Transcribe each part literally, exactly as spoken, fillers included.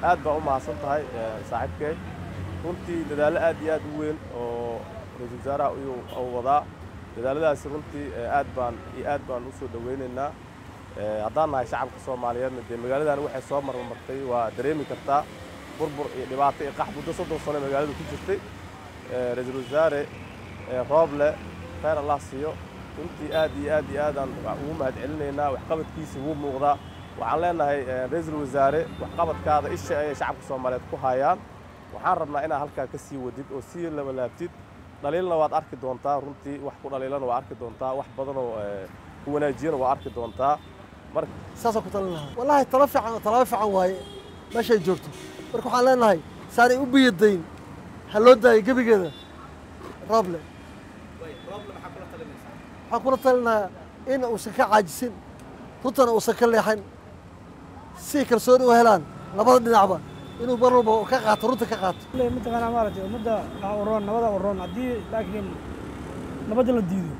aad baa u mahadsan tahay saaxiibkay runtii dadaalo aad iyo aad u weyn oo ra'iisul wasaaraha uu wadaa dadaaladaas runtii aad baan iyo aad baan u soo dhaweynaynaa haddaan nahay shacabka Soomaaliyeedna dee magaaladan waxay soo marmartay waa dareemi kartaa burbur iyo dhibaato iyo qax muddo soddon sano magaalada ku jirtay ra'iisul wasaare Rooble khayr Allah siiyo runtii aad iyo aad iyo aad aan ugu mahadcelinaynaa waxqabadkiisa wuu muuqdaa waxaan leenahay ra'iisul wasaare waxqabadkaada isha ay shacabka Soomaaliyeed ku hayaan waxaan rabnaa inaa halkaa ka sii wadid oo sii laba laabtid dhaliilna waad arki doontaa runtii wax ku dhaliilana waa arki doontaa wax badan oo ku wanaajiyana waa arki doontaa marka saas ku talinahay wallahi tala fiican tala fiican waaye meesha joogto marka waxaan leenahay saari u biyadayn haloo daay gabigeeda Rooble way Rooble waxa kula talinaysaa waxa kula talinayaa in uu ka caajisin runtan uu ka leexan si kalsooni u helaan labada dhinacba inuu mar walba ka qaato runta ka qaato ilaa mid qana maartay umada waroon nabada waroon hadii laakiin nabada la diido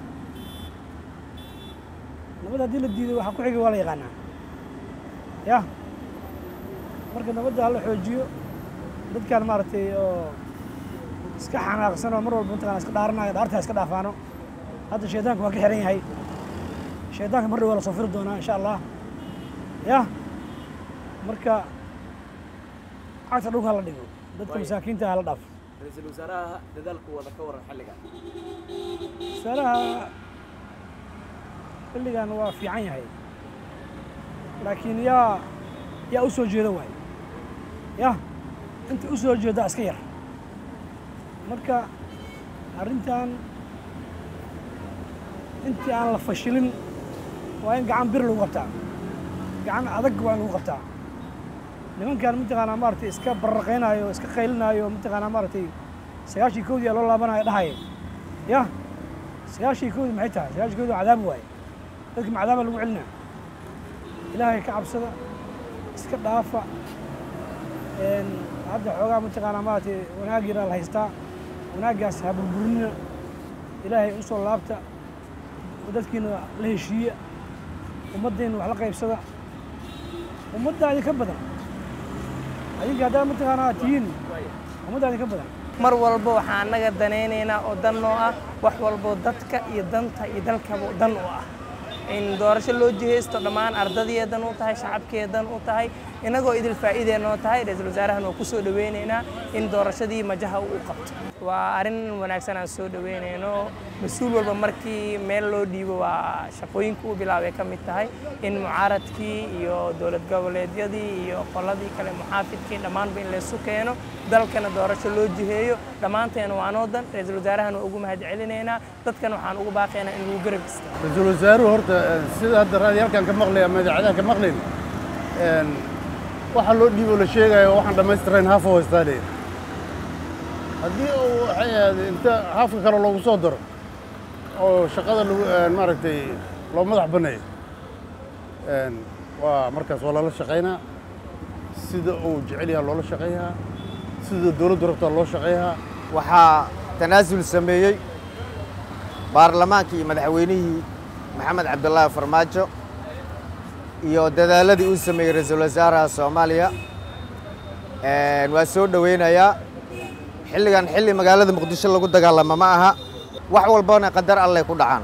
nabada hadii la diido waxa ku xigay waa la yaqaanaa ya marka nabada la xoojiyo dadkan maartay oo iska xanaaqsan oo mar walba inta iska dhaaranayo dhaarta iska dhaafaano hadda sheedaanku waa ka xiran yahay sheedaanka mar wala soo firi doonaa insha Allah ya marka عايز أروح هلا ديو بدك مساكين تهلا ضعف. رئيس الوزراء لذلك هو ذكر حلقة. سراها اللي كان هو في عين هاي. لكن يا يا أسود جدواي. يا أنت أسود جدا أسكير. مركا أرنتان أنت على فشلين وين قاعد بيرلو قطع. قاعد أدق وين قطع. nimankan midaqana maartay iska barqeenayo iska qeylinayo midaqana maartay sagaashii koodii loo laabanayo dhahay ya sagaashii koodii maxay tahay sagaashii koodii cadaab waay dadka cadaab lagu cilnaa ilaahay ka cabsada iska dhaafa een hadda xogaa midaqana maartay wanaag yar la haystaa wanaagaas ha burburina ilaahay u soo laabta dadkiina la heshiiya ummaddeena wax la qaybsada ummadda ay ka badan أيك هذا متغنا تين ومدة هذه كبدا مر والبو حنا قدنينا ودنوا وح والبو دتك يدنتا يدلك ودنوا إن دورش اللوجيه استخدمان أرضي يدنوا تاي شعب كيدنوا تاي إنه جو إدل فائدة إنه تاي رئيس الوزراء هنو كسر دويننا إن دورش دي مجهه وقبت وأرن ونكسنا سود دويننا مسؤول والبمركي ميلو دي وشقوين كو بلاوي كم تاي إن معارض كي يو دولة قبلة دي يو قلدي كلام محافظ كي دمان بين لسوكينو دل كنا دورش اللوجيه دمان تينو عنودن رئيس الوزراء هنو أقوم هاد علينا تد كانوا حان أقوم باقينا إنه قرب رئيس الوزراء هرت سيد هذا الرئيس كان كمغلي أما عدا كمغلي waxaa loo dhiibo la sheegayo waxaan dhameystirayn haaf oo istaadey hadii uu xayad inta haafka kale loogu soo daro oo shaqada lagu maaragtay loo madax banay een waa markaas wala la shaqeynaa sida uu jecel yahay loo la shaqeeyaa sida dawladdu rabto loo shaqeeyaa waxaa tanaasul sameeyay baarlamaankii madaxweynihii Maxamed Cabdullaahi Farmaajo iyo dadaaladii uu sameeyay ra'iisul wasaaraha Soomaaliya ee waa soo dhaweynayaa xilligan xilli magaalada Muqdisho lagu dagaalamo ma aha wax walbana qadar Alle ku dhacaan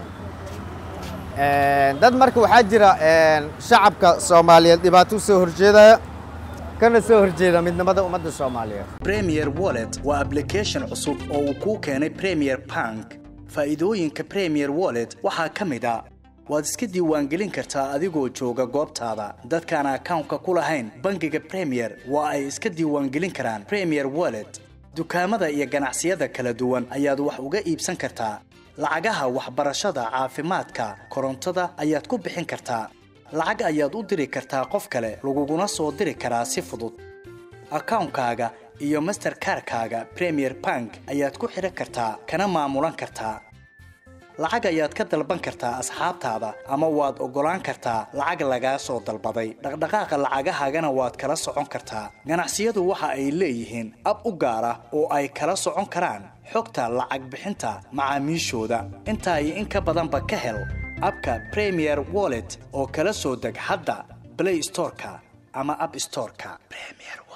ee dad marka waxa jira ee shacabka Soomaaliyeed dhibaato soo horjeedaya kana soo horjeeda midnimada ummadda Soomaaliyeed Premier Wallet waa application cusub oo uu ku keenay Premier Bank faa'iidooyinka Premier Wallet waxa kamid ah waad iska diiwaangelin kartaa adigoo jooga goobtaada dadkaan account-ka ku lahayn bangiga Premier waa ay iska diiwaangelin karaan Premier Wallet dukaamada iyo ganacsiyada kala duwan ayaad wax uga iibsan kartaa lacagaha waxbarashada caafimaadka korontada ayaad ku bixin kartaa lacag ayaad u diri kartaa qof kale laguguna soo diri karaa si fudud account-kaaga iyo Mastercard-kaaga Premier Bank ayaad ku xiran kartaa kana maamulan kartaa lacag ayaad ka dalban kartaa asxaabtaada ama waad ogolaan kartaa lacag laga soo dalbaday dhaqdhaqaaqa lacagahagana waad kala socon kartaa ganacsiyadu waxa ay leeyihiin ab u gaar ah oo ay kala socon karaan xogta lacag bixinta macaamiishooda inta ay in ka badan ba ka hel abka Premier Wallet oo kala soo deg hadda Play Store-ka ama App Store-ka Premier